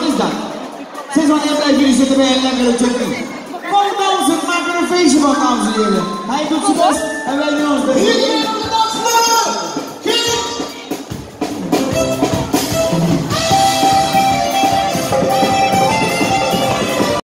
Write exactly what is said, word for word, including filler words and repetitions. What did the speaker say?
is dat? Sinds wanneer blijven jullie zitten bij een lekkere chutney? Kom dansen, maak er een feestje van, dames en heren. Hij doet zijn best en wij doen ons best.